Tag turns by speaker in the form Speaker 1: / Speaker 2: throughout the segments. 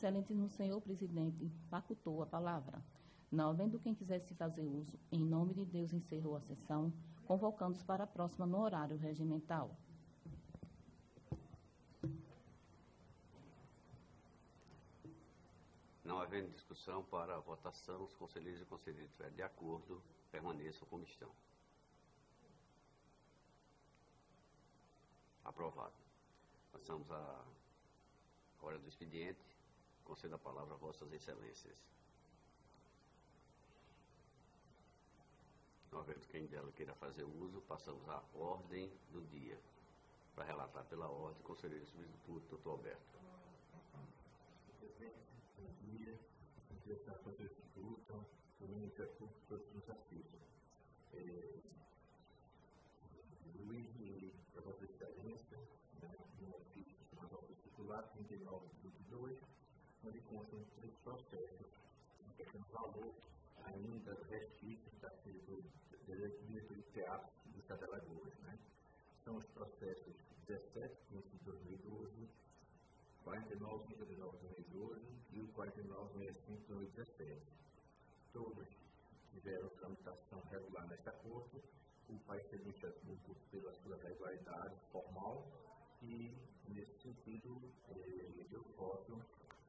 Speaker 1: Excelentíssimo senhor presidente facultou a palavra. Não havendo quem quisesse fazer uso, em nome de Deus encerrou a sessão, convocando-os para a próxima no horário regimental.
Speaker 2: Não havendo discussão para a votação, os conselheiros e conselheiras estiverem de acordo, permaneçam como estão. Aprovado. Passamos à hora do expediente. Concedo a palavra a vossas excelências. Não havendo quem dela queira fazer uso, passamos à ordem do dia. Para relatar pela ordem, conselheiro substituto, doutor Alberto.
Speaker 3: Bom dia, direção da Instituto, o Ministério Público, todos nos assistem. Luiz, para vossa excelência, no ofício chamado Circular 39/22, onde constam 3 processos, um pequeno valor ainda resquícios da diretor de teatro do Estado de Alagoas. São os processos 17.15/2012, 49.59/2012 e o 49.65/2017. Todos tiveram tramitação regular nesta Corte. O parecer do Ministério Público pela sua regularidade formal e, nesse sentido, eu voto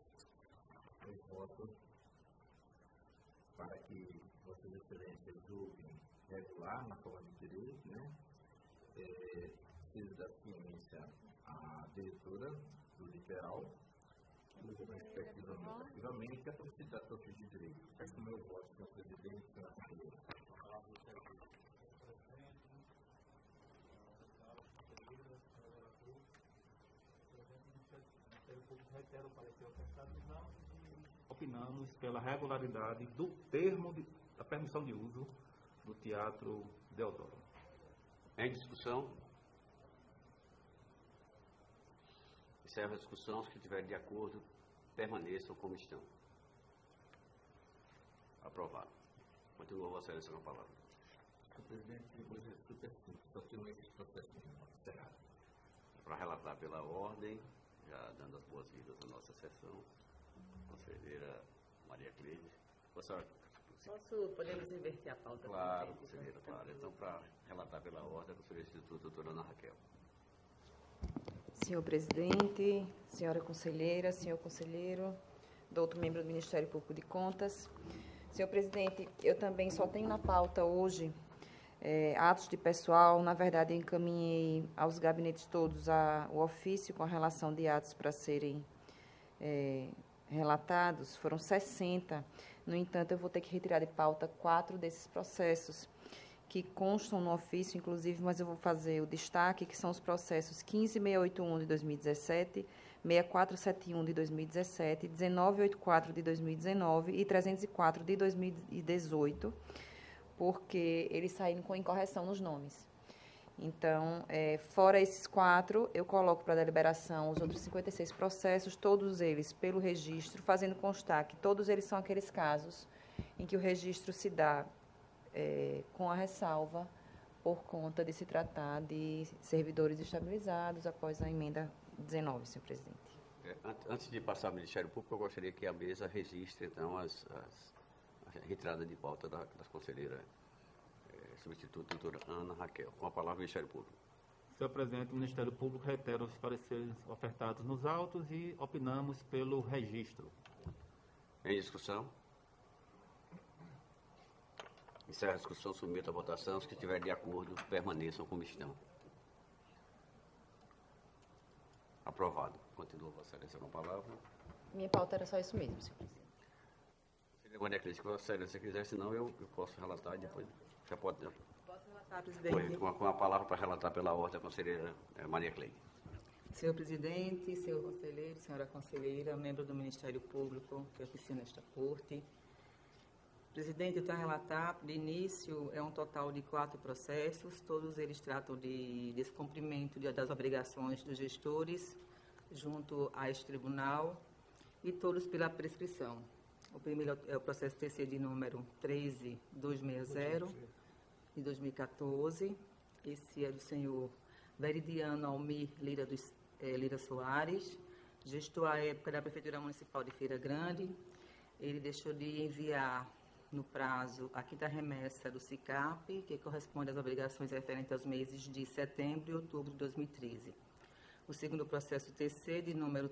Speaker 3: para que Vossas Excelências julguem regular na forma de direito, Preciso da ciência a diretora do literal, respectivamente, passivamente, a Preciso da de direito. Peço o meu voto, senhor presidente, senhora conselheira.
Speaker 4: Reitero o parecer ofertado nos autos e opinamos pela regularidade do termo da permissão de uso do Teatro Deodoro.
Speaker 2: Em discussão? Encerro a discussão. Os que estiverem de acordo, permaneçam como estão. Aprovado. Continua Vossa Excelência com a palavra.
Speaker 3: Senhor presidente, hoje é super simples, só tenho esses processos encerrados.
Speaker 2: Para relatar pela ordem, já dando as boas-vindas à nossa sessão, conselheira Maria Cleide.
Speaker 5: Podemos inverter a pauta?
Speaker 2: Claro, conselheira, claro. Então, para relatar pela ordem, a conselheira instituto, doutora Ana Raquel.
Speaker 5: Senhor presidente, senhora conselheira, senhor conselheiro, doutor membro do Ministério Público de Contas. Senhor presidente, eu também só tenho na pauta hoje atos de pessoal. Na verdade, eu encaminhei aos gabinetes todos o ofício com a relação de atos para serem relatados. Foram 60. No entanto, eu vou ter que retirar de pauta 4 desses processos, que constam no ofício, inclusive, mas eu vou fazer o destaque, que são os processos 15681 de 2017, 6471 de 2017, 1984 de 2019 e 304 de 2018, porque eles saíram com incorreção nos nomes. Então, fora esses 4, eu coloco para deliberação os outros 56 processos, todos eles pelo registro, fazendo constar que todos eles são aqueles casos em que o registro se dá com a ressalva por conta de se tratar de servidores estabilizados após a emenda 19, senhor presidente.
Speaker 2: Antes de passar ao Ministério Público, eu gostaria que a mesa registre, então, a retirada de pauta das conselheiras substituta doutora Ana Raquel. Com a palavra, o Ministério Público.
Speaker 4: Senhor presidente, o Ministério Público reitera os pareceres ofertados nos autos e opinamos pelo registro.
Speaker 2: Em discussão? Encerra a discussão, submeto à votação. Os que estiverem de acordo, permaneçam como estão. Aprovado. Continua Vossa Excelência com a palavra.
Speaker 5: Minha pauta era só isso mesmo, senhor presidente.
Speaker 2: Se Maria Cleide, se Vossa Excelência quiser, senão eu posso relatar e depois já pode.
Speaker 6: Posso relatar, presidente?
Speaker 2: Com a palavra para relatar pela ordem a conselheira Maria Cleide.
Speaker 6: Senhor presidente, senhor conselheiro, senhora conselheira, membro do Ministério Público que oficia nesta corte. Presidente, eu tenho a relatar, de início, é um total de 4 processos, todos eles tratam de descumprimento das obrigações dos gestores junto a este tribunal e todos pela prescrição. O primeiro é o processo TC de número 13260, de 2014. Esse é do senhor Veridiano Almir Lira Soares, gestor à época da Prefeitura Municipal de Feira Grande, ele deixou de enviar no prazo a quinta remessa do SICAP, que corresponde às obrigações referentes aos meses de setembro e outubro de 2013. O segundo processo TC, de número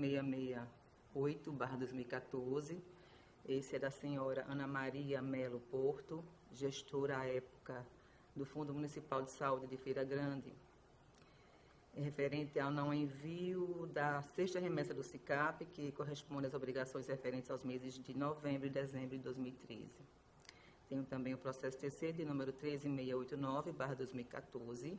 Speaker 6: 13668/2014, esse é da senhora Ana Maria Melo Porto, gestora à época do Fundo Municipal de Saúde de Feira Grande, referente ao não envio da sexta remessa do SICAP, que corresponde às obrigações referentes aos meses de novembro e dezembro de 2013. Tenho também o processo TC de número 13689/2014,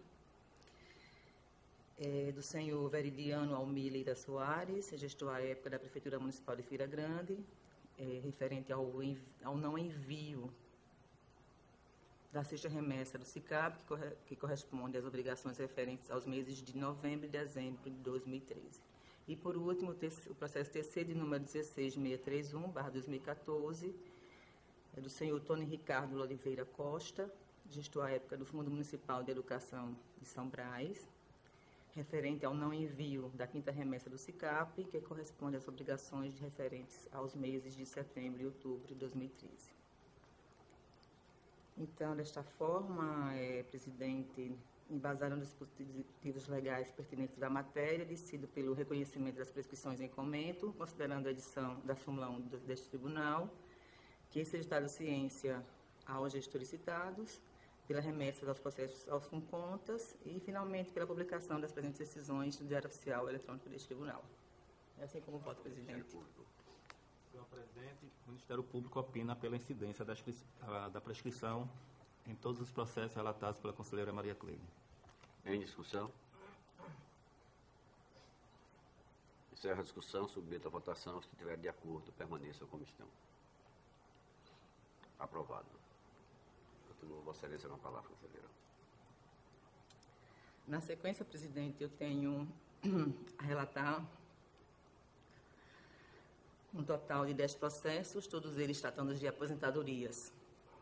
Speaker 6: do senhor Veridiano Almílida Soares, gestor à época da Prefeitura Municipal de Feira Grande, referente ao não envio da sexta remessa do SICAP, que corresponde às obrigações referentes aos meses de novembro e dezembro de 2013. E, por último, o processo TC de número 16631/2014, do senhor Tony Ricardo Oliveira Costa, gestor à época do Fundo Municipal de Educação de São Brás, referente ao não envio da quinta remessa do SICAP, que corresponde às obrigações referentes aos meses de setembro e outubro de 2013. Então, desta forma, presidente, embasado nos dispositivos legais pertinentes da matéria, decido pelo reconhecimento das prescrições em comento, considerando a edição da súmula 1 deste tribunal, que seja dado ciência aos gestores citados, pela remessa dos processos aos FUNCONTAS e, finalmente, pela publicação das presentes decisões no Diário Oficial Eletrônico deste tribunal. É assim como voto, presidente.
Speaker 4: Senhor presidente, o Ministério Público opina pela incidência da prescrição em todos os processos relatados pela conselheira Maria Cleide.
Speaker 2: Em discussão? Encerra a discussão, submeto à votação. Os que estiverem de acordo, permaneçam como estão. Aprovado. Continuo, Vossa Excelência, com a palavra, conselheira.
Speaker 6: Na sequência, presidente, eu tenho a relatar um total de 10 processos, todos eles tratando de aposentadorias.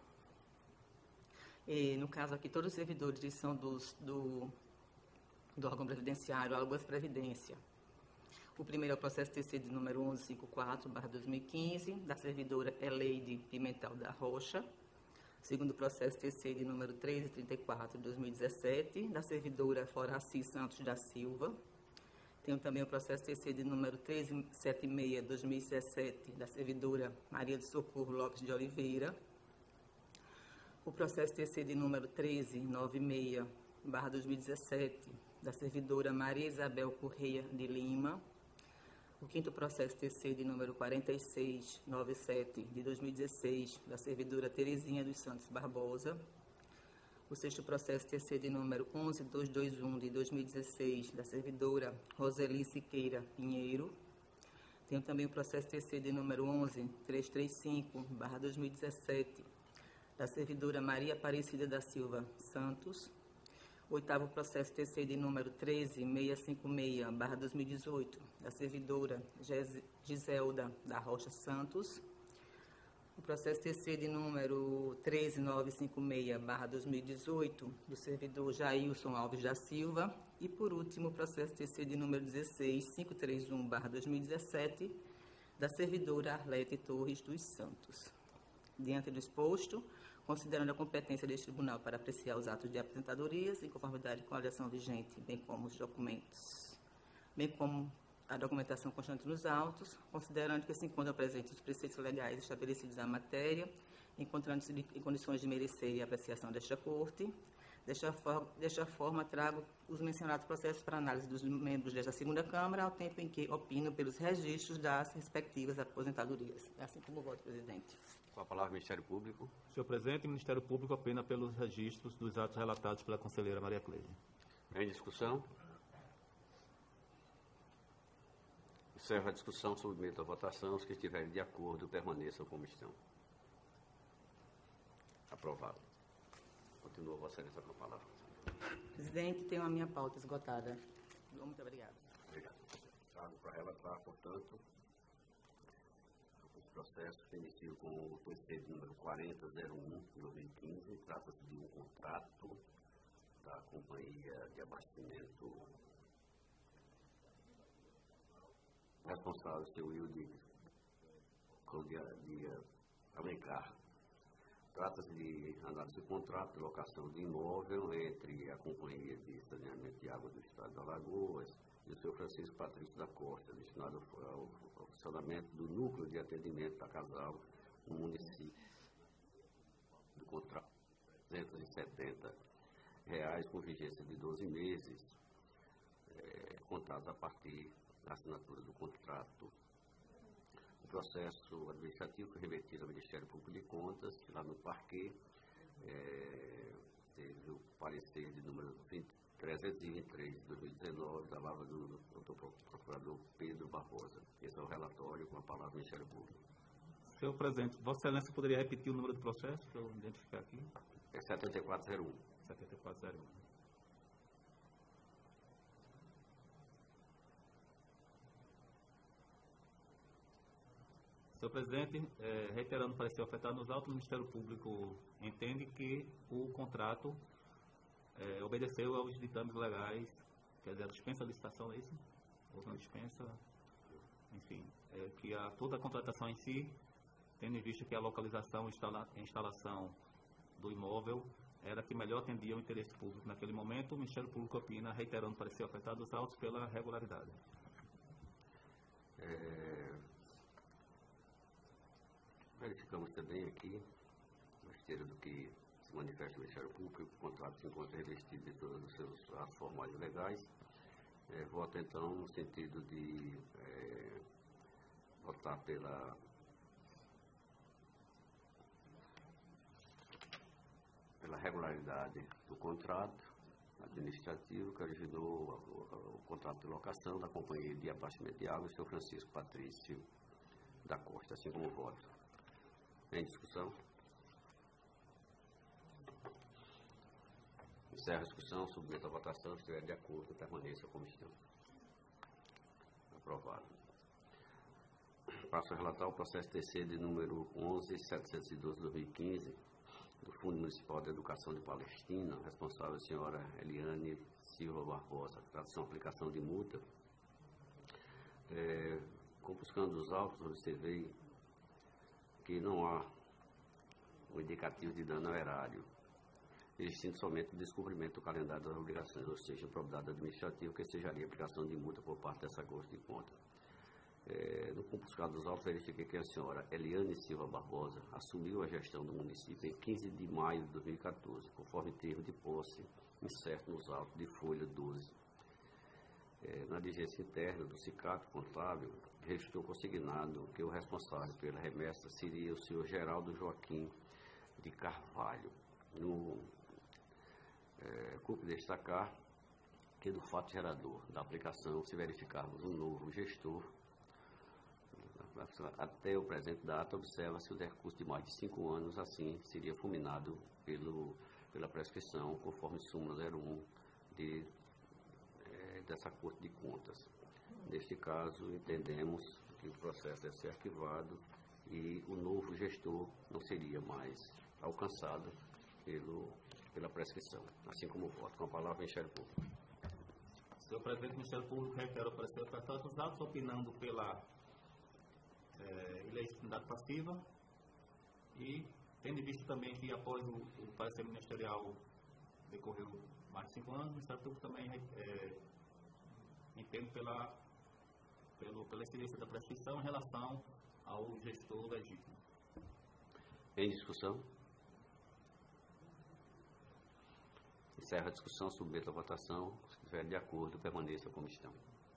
Speaker 6: E, no caso aqui, todos os servidores são do órgão previdenciário, Alagoas Previdência. O primeiro é o processo TC de número 1154/2015, da servidora Eleide Pimentel da Rocha. O segundo processo TC de número 1334/2017, da servidora Foraci Santos da Silva. Tenho também o processo TC de número 1376/2017, da servidora Maria de Socorro Lopes de Oliveira. O processo TC de número 1396/2017, da servidora Maria Isabel Correia de Lima. O quinto processo TC de número 4697, de 2016, da servidora Terezinha dos Santos Barbosa. O sexto processo TC de número 11221, de 2016, da servidora Roseli Siqueira Pinheiro. Tenho também o processo TC de número 11335/2017, da servidora Maria Aparecida da Silva Santos. O oitavo processo TC de número 13656/2018, da servidora Giselda da Rocha Santos. O processo TC de número 13956/2018, do servidor Jailson Alves da Silva. E, por último, o processo TC de número 16531/2017, da servidora Arlete Torres dos Santos. Diante do exposto, considerando a competência deste tribunal para apreciar os atos de aposentadorias, em conformidade com a legislação vigente, bem como os documentos, bem como a documentação constante nos autos, considerando que se encontram presentes os preceitos legais estabelecidos na matéria, encontrando-se em condições de merecer a apreciação desta Corte. Desta forma, trago os mencionados processos para análise dos membros desta segunda Câmara, ao tempo em que opino pelos registros das respectivas aposentadorias. É assim como voto, presidente.
Speaker 2: Com a palavra, Ministério Público.
Speaker 4: Senhor presidente, o Ministério Público opina pelos registros dos atos relatados pela conselheira Maria Cleide.
Speaker 2: Em discussão? Encerro a discussão, submeto à votação. Os que estiverem de acordo, permaneçam como estão. Aprovado. Continua, Vossa Excelência, com a palavra.
Speaker 6: Presidente, tenho a minha pauta esgotada. Muito obrigada.
Speaker 2: Obrigado. Trago para relatar, portanto, os processos que iniciam com o TC de número 4001 de 2015. Trata-se de um contrato da Companhia de Abastecimento Responsável, seu Wilde de Alencar. Trata-se de análise de contrato de locação de imóvel entre a Companhia de Saneamento de Água do Estado de Alagoas e o senhor Francisco Patrício da Costa, destinado ao funcionamento do núcleo de atendimento da Casal no município. Do contrato, R$ 270 com vigência de 12 meses, contados a partir da assinatura do contrato. O processo administrativo foi remetido ao Ministério Público de Contas, lá no Parquet, teve o parecer de número 323 de 2019, da palavra do procurador Pedro Barbosa. Esse é o relatório com a palavra do Ministério Público.
Speaker 4: Senhor presidente, Vossa Excelência poderia repetir o número do processo para eu identificar aqui?
Speaker 2: É 7401.
Speaker 4: 7401. Senhor presidente, reiterando o parecer ofertado nos autos, o Ministério Público entende que o contrato obedeceu aos ditames legais, quer dizer, dispensa a licitação, é isso? Ou não dispensa? Enfim, que toda a contratação em si, tendo em vista que a localização e instalação do imóvel era que melhor atendia o interesse público naquele momento, o Ministério Público opina, reiterando o parecer ofertado nos autos, pela regularidade.
Speaker 2: Verificamos também aqui, na esteira do que se manifesta o Ministério Público, o contrato se encontra revestido de todos os seus atos formais e legais. Voto, então, no sentido de votar pela regularidade do contrato administrativo que originou o contrato de locação da Companhia de Abastecimento de Água, o senhor Francisco Patrício da Costa, assim como voto. Em discussão? Encerro a discussão, submeto à votação, se estiver de acordo, permaneça a comissão. Aprovado. Passo a relatar o processo TC de número 11.712/2015, do Fundo Municipal de Educação de Palestina, responsável a senhora Eliane Silva Barbosa. Trata-se de uma aplicação de multa. Compuscando os autos, observei que não há um indicativo de dano ao erário, existindo somente o descumprimento do calendário das obrigações, ou seja, improbidade administrativa, que sejaria a aplicação de multa por parte dessa Corte de Contas. No compuscado dos autos, verifiquei que a senhora Eliane Silva Barbosa assumiu a gestão do município em 15 de maio de 2014, conforme termo de posse incerto nos autos de folha 12. Na diligência interna do sindicato contábil, restou consignado que o responsável pela remessa seria o senhor Geraldo Joaquim de Carvalho. Cumpre destacar que do fato gerador da aplicação, se verificarmos um novo gestor, até o presente data, observa-se o decurso de mais de 5 anos, assim seria fulminado pela prescrição, conforme súmula 01 dessa Corte de Contas. Neste caso, entendemos que o processo deve ser arquivado e o novo gestor não seria mais alcançado pela prescrição, assim como o voto. Com a palavra, o Ministério Público.
Speaker 4: Senhor presidente, o Ministério Público reitera o parecer ofertado dos autos, opinando pela ilegitimidade passiva e tendo em vista também que após o parecer ministerial decorreu mais de 5 anos, o Ministério Público também entende pela excelência da prescrição em relação ao gestor legítimo.
Speaker 2: Em discussão? Encerra a discussão, submeto a votação. Se estiver de acordo, permaneça como estão.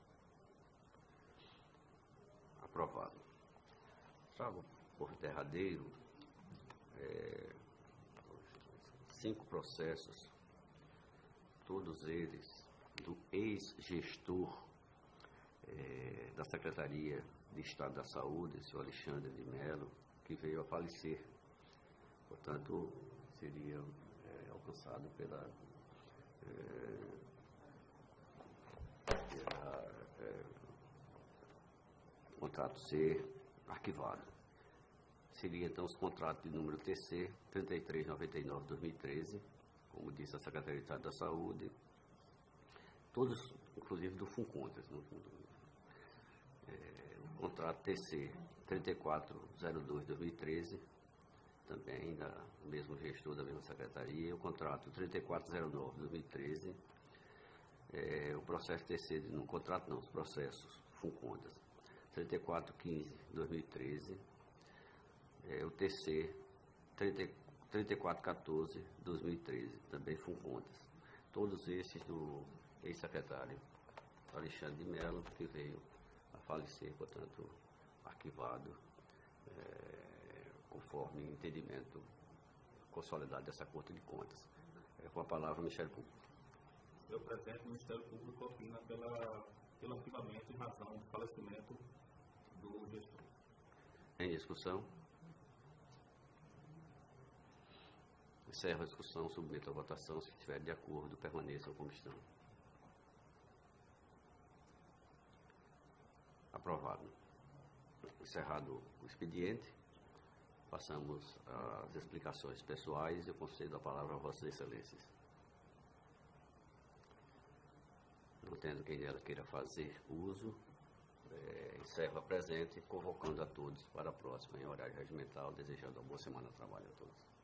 Speaker 2: Aprovado. Trago por derradeiro 5 processos, todos eles do ex-gestor da Secretaria de Estado da Saúde, o senhor Alexandre de Mello, que veio a falecer. Portanto, seria alcançado pela contrato ser arquivado. Seria então os contratos de número TC 3399/2013, como disse a Secretaria de Estado da Saúde, todos, inclusive do FUNCONTAS, no fundo. Contrato TC 3402-2013, também do mesmo gestor da mesma secretaria. O contrato 3409-2013, o processo TC, no contrato não, os processos, FUNCONTAS, 3415-2013, o TC 3414-2013, também FUNCONTAS. Todos esses do ex-secretário Alexandre de Mello, que veio a falecer, portanto, arquivado, conforme entendimento consolidado dessa Corte de Contas. Com a palavra, o Ministério Público.
Speaker 4: Senhor presidente, o Ministério Público opina pelo arquivamento em razão do falecimento do gestor.
Speaker 2: Em discussão? Encerro a discussão, submeto à votação. Se estiver de acordo, permaneçam como estão. Aprovado. Encerrado o expediente, passamos às explicações pessoais. Eu concedo a palavra a Vossas Excelências. Não tendo quem dela queira fazer uso, encerro a presente, convocando a todos para a próxima em horário regimental, desejando uma boa semana de trabalho a todos.